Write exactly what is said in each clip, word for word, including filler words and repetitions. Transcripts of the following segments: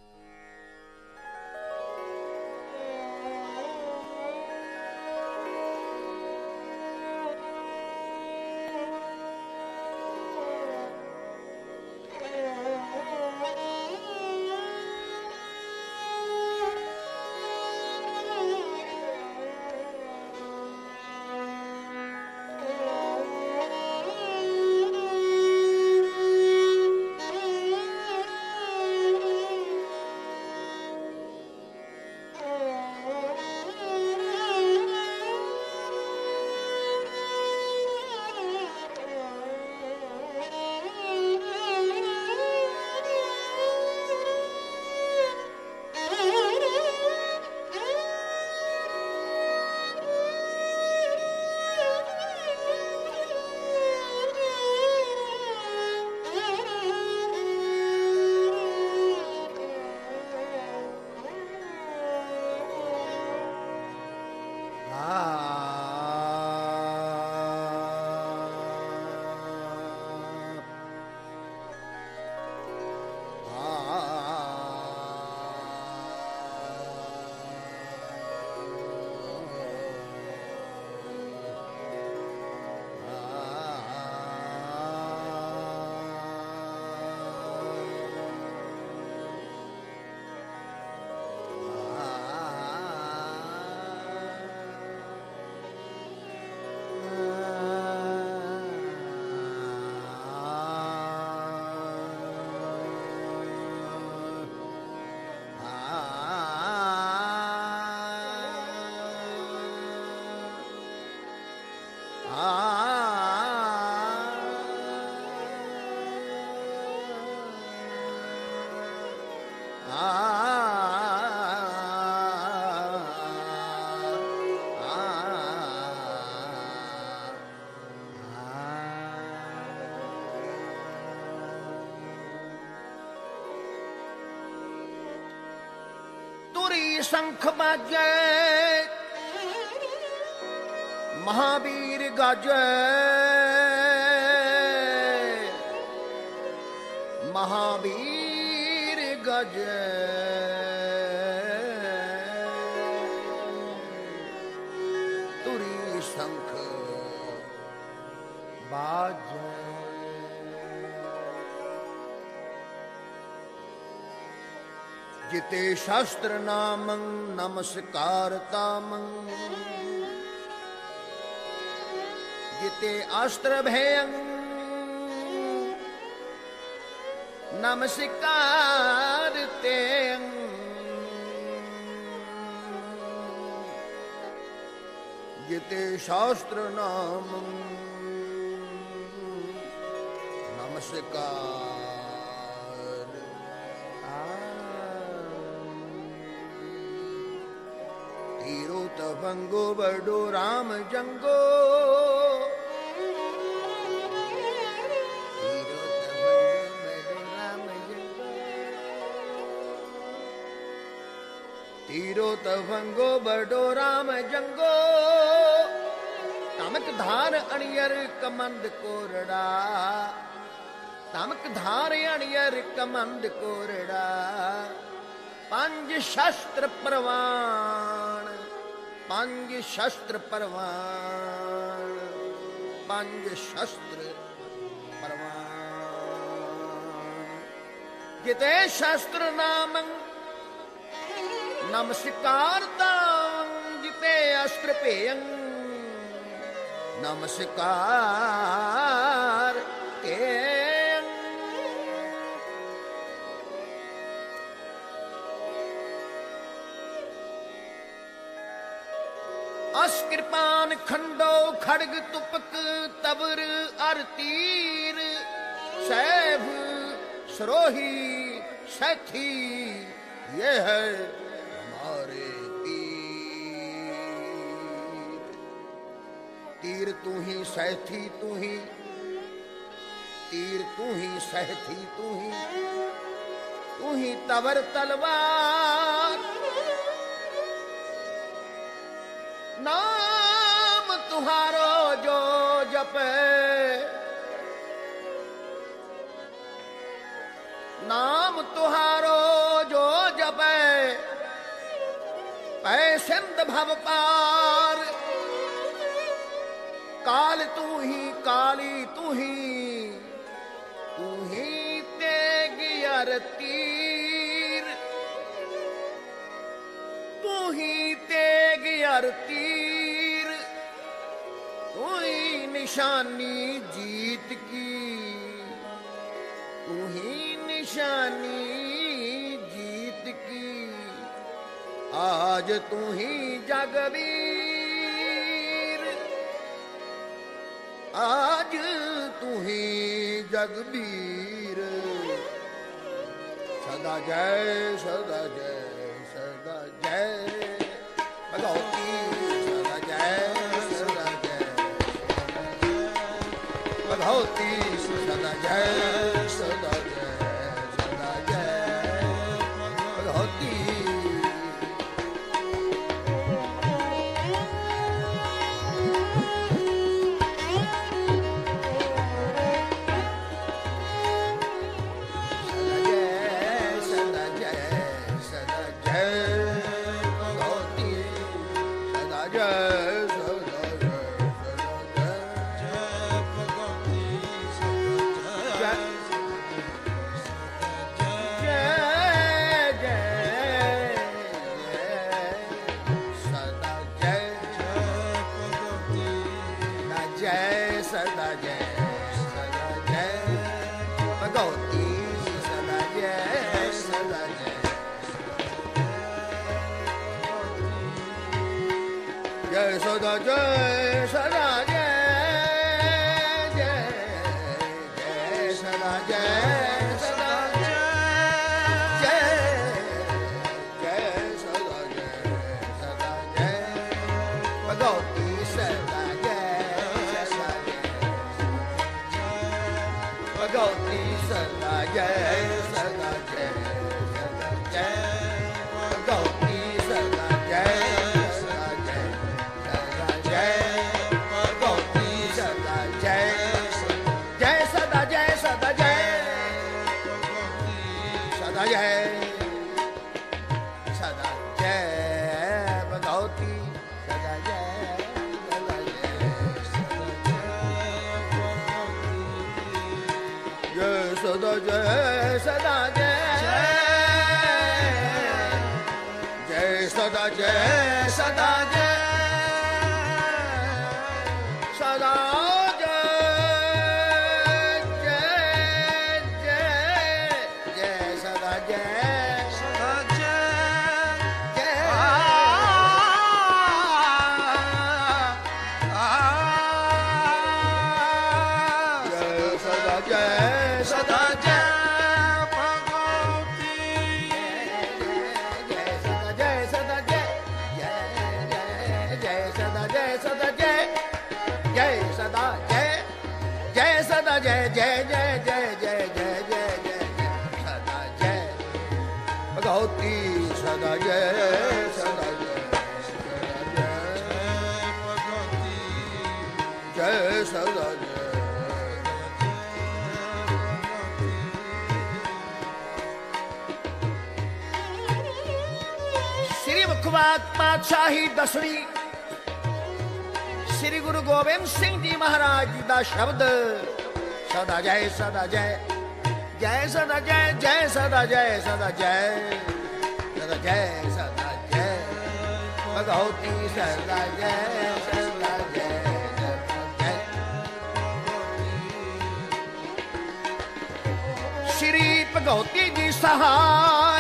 शंख बाजे महावीर गाजे, महावीर गाजे। तुरी शंख बाजे जिते शास्त्र नामं नमस्कार तामं, जिते अस्त्र भयं नमस्कार तें। जिते शास्त्र नामं नमस्कार। तवंगो बड़ो राम जंगो, हीरो तवंगो बड़ो राम जंगो, तीरो तवंगो बड़ो राम जंगो। तमक धार अणियर कमंद कोरड़ा, तमक धार अणियर कमंद कोरड़ा। पंज शस्त्र प्रवान, पंज शस्त्र परवान, पंज शस्त्र परवान। जिते शस्त्र नामं नमस्कारतां, जिते अस्त्र पेयं नमस्कार तें। अस्कृपान खंडो खड़ग तुपक तवर अर तीर, सैभ सरोही सैथी ये है हमारे तीर। तीर तू ही सैथी तू ही, तीर तू ही सैथी तू ही, तू ही तवर तलवार। नाम तुम्हारो जो जपे, नाम तुम्हारो जो भव पार। काल तू ही काली तू ही, तू ही तेग अर तीर, तू ही तेग अर तीर, तू ही निशानी जीत की, तू ही निशानी जीत की। आज तू ही जगवीर, आज तू ही जगबीर। सदा जय सदा जय सदा जय भगवती, सदा जय सदा जय भगवती, सदा जय सदा जय सदा जय भगवती। सदा जय सदा जय जय जय सदा जय सदा जय जय जय सदा जय सदा जय भगवती, सदा जय सदा जय भगवती, सदा जय सदा जय सदा जय भगवती, सदा जय सदा जय सदा जय जय सदा जय सदा जय सदा जय जय जय जय जय जय जय जय सदा जय भगवती, सदा जय सदा जय भगवती, जय सदा जय। श्री मुखबाग पातशाही दसवीं श्री गुरु गोबिंद सिंह जी महाराज जी का शब्द। सदा जय सदा जय जय सदा जय जय सदा जय सदा जय सदा जय सदा जय भगवती, सदा जय सदा जय जय। श्री भगवती जी सहाय,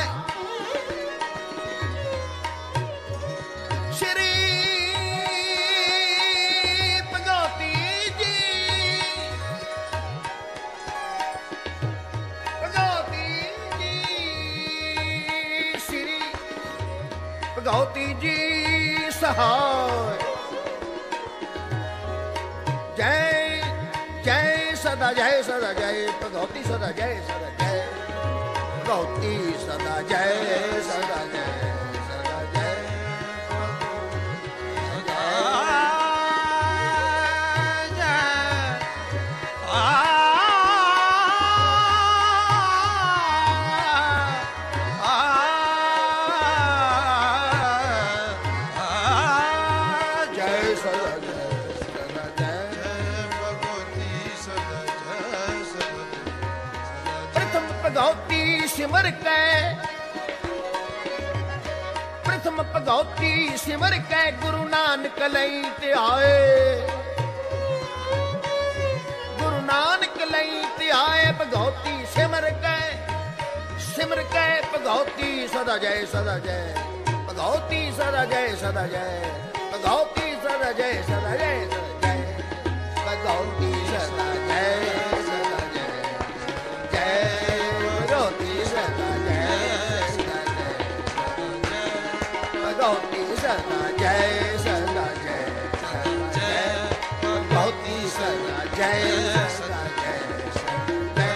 श्री भगवती जी सहाय। जय जय सदा जय सदा जय भगवती, सदा जय सदा जय भगवती, सदा जय सदा जय सदा जय आ सिमर कै, प्रथम भगौती सिमर कै, गुरु नानक लई ते आए, गुरु नानक लई ते आए, भगौती सिमर कै, सिमर कै भगौती सदा जय सदा जय, भगौती सदा जय सदा जय, भगौती सदा जय सदा जय सदा जय, भगौती सदा जय सदा जय, जय भगौती सदा जय सदा जय, भगौती सदा जय सदा जय, भगौती सदा जय सदा जय।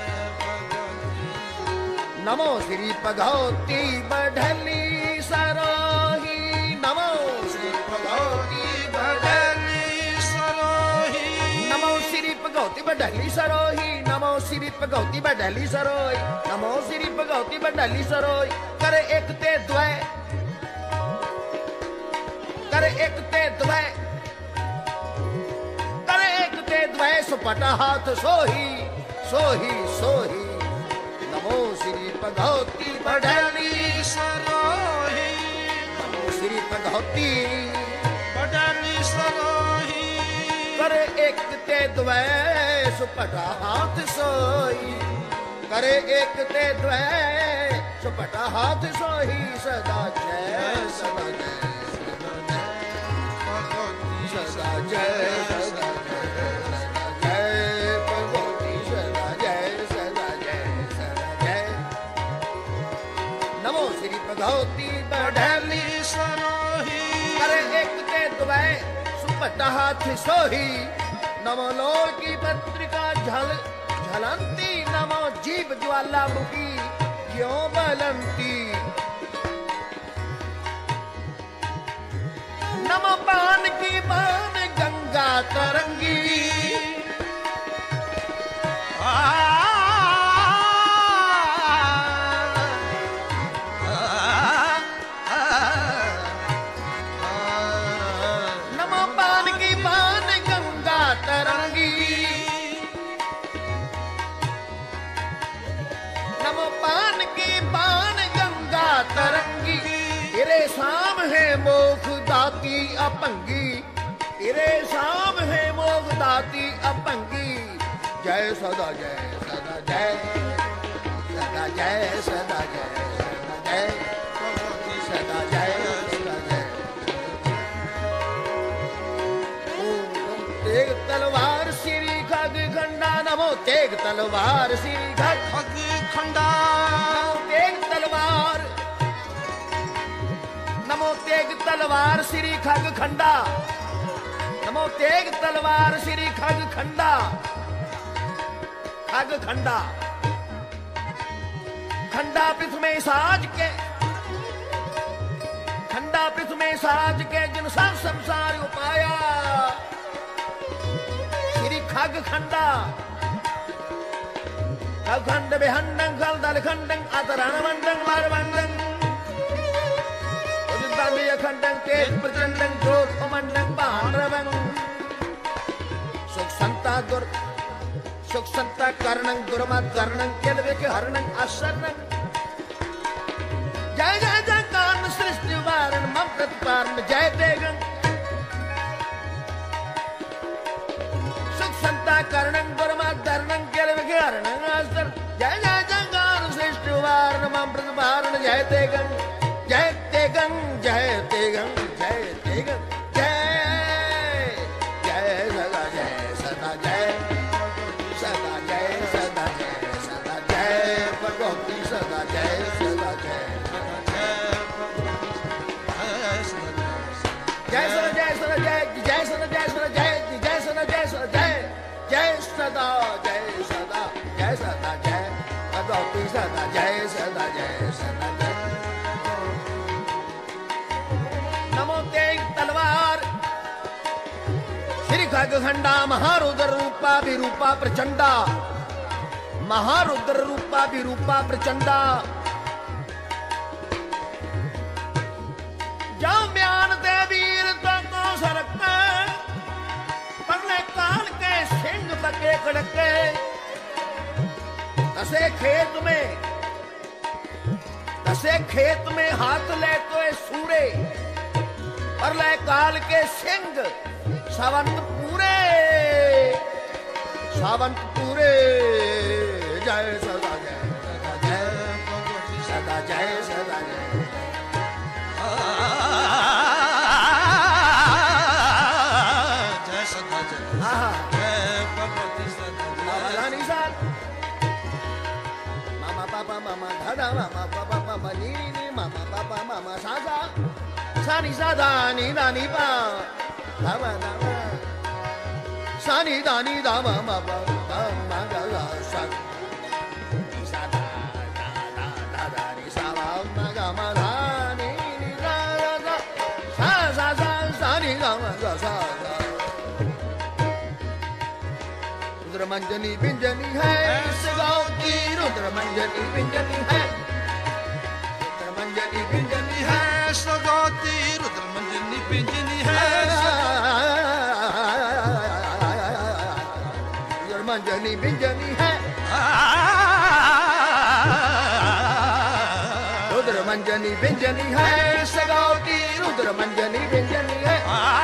नमो श्री भगौती बढ़ली सरोही, नमो श्री भगौती बढ़ली सरोही, नमो श्री भगौती बढ़ली सरोही, नमो श्री भगौती बढ़ली सरोही, नमो श्री भगौती बढ़ली सरोही। कर एक ते द्वय, कर एक ते द्वय, कर एक ते द्वय, सुपट हाथ सोही सोही सोही। नमो श्री भगौती बढ़ली सरोही, नमो श्री भगौती बढ़ली सरोही। करे एक ते द्वय सुपटा हाथ सोई, करे एक ते द्वय सुपटा हाथ सोही। सदा जय सदा जय सदा जय सदा जय भगवती सदा जय सदा जय सदा जय। नमो श्री भगवती बढ़ली सरोही, करे एक ते द्वय सुपटा हाथ सोही। नमो लोल की पत्रिका झल झलंती, नमो जीव ज्वाला मुखी क्यों बलंती। नमो पान की पान गंगा तरंगी, नमो पान की पान गंगा तरंगी, नमो पान की पान गंगा तरंगी। तेरे शाम है मोख दाती अपंगी, तेरे शाम है मोख दाती अपंगी। जय सदा जय सदा जय सदा जय सदा जय सदा जय सदा जय सदा जय। ओम तेग तलवार श्री खग खंडा, नमो तेग तलवार श्री खग खंडा, नमो तेग तलवार, नमो तेग तलवार श्री खग खंडा, नमो तेग तलवार श्री खग खंडा, खग खंडा। खंडा पृथ्वी में साज के, खंडा पृथ्वी में साज के जिन सब संसार उपाया। श्री खग खंडा, खग खंड बेहंडं खल दल खंडं अतरण मंडं मार मंडं खंडं तेज प्रचंडं क्रोध मंडं पांडवं। सुख संता दुर सुख संता करणं दुर्मत करणं केलवे के हरणं असरणं। जय जय जय कारण सृष्टि वारण मम प्रतिपारण जय देगं। सुख संता करणं दुर्मत करणं केलवे के हरणं असरणं। जय जय जय कारण सृष्टि वारण मम प्रतिपारण जय देगं जय तेगं जय तेगं जय तेगं जय जय सदा जय सदा जय सदा जय सदा जय सदा जय भगवती सदा जय सदा जय जय सदा जय सदा जय जय सदा जय सदा जय जय सदा जय सदा जय जय सदा जय सदा जय सदा जय भगवती सदा जय सदा जय सदा जय। नमो तेग तलवार श्री खग खंडा, महारुद्र रूपा विरूपा प्रचंडा, महारुद्र रूपा विरूपा प्रचंडा। जाओ म्यान ते वीर तो को सरके, पन्ने कान के सिंह बके कड़के। तसे खेत में से खेत में हाथ ले तो ए सूरे और ले काल के सिंह सावंत पूरे सावंत पूरे जय सदा जय सदा जय सदा जय जय सदा जय हाँ जय भगवती सदा मामा निशान मामा पापा मामा दादा मामा पापा मामा नी नी मामा पापा मामा सासा सानी सादा नी दानी पा दामा दामा सानी दानी दामा मामा दामा गा सा सादा दादा दादा नी सावा मागा मागा नी नी दा दा सा सा सा सानी दामा गा सा रुद्र मंजनी पिंजनी है इस गाँव की रुद्र मंजनी पिंजनी है रुद्र मंजनी पिंजनी है सगोती रुद्र मंजनी पिंजनी है रुद्र मंजनी पिंजनी है रुद्र मंजनी पिंजनी है इस गाँव की रुद्र मंजनी पिंजनी है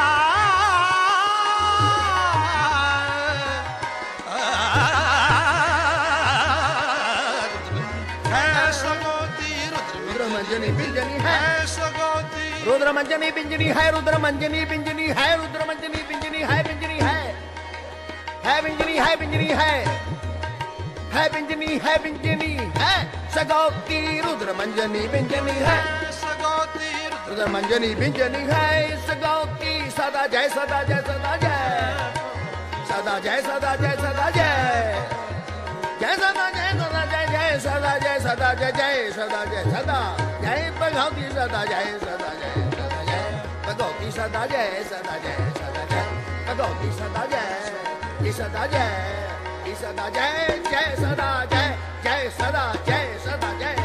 मंजनी पिंजनी है रुद्र मंजनी पिंजनी है रुद्र मंजनी पिंजनी है रुद्र मंजनी पिंजनी है पिंजनी है है पिंजनी है पिंजनी है है पिंजनी है पिंजनी है सगौती रुद्र मंजनी पिंजनी है सगोती रुद्र मंजनी पिंजनी है सगौती सदा जय सदा जय सदा जय सदा जय सदा जय सदा जय जय सदा जय सदा जय जय सदा जय सदा जय जय सदा जय सदा जय भगवती सदा जय सदा जय सदा जय भगवती सदा जय सदा जय सदा जय भगवती सदा जय सदा जय सदा जय जय सदा जय जय सदा जय सदा जय